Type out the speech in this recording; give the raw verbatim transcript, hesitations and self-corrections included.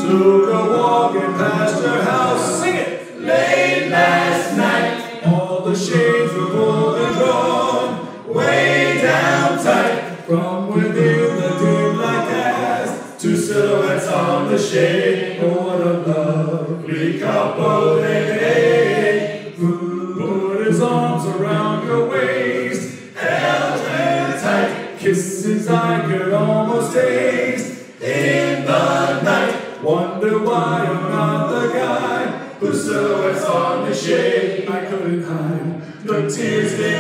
Took a walking past her house. Sing it! Late last night, all the shades were pulled and drawn way down tight. From within the dim light cast two silhouettes on the shade. Oh, what a lovely couple they made. Put his arms around her waist, held her tight. Kisses I could almost taste in the night. Wonder why I'm not the guy whose silhouette's on the shade. I couldn't hide the tears they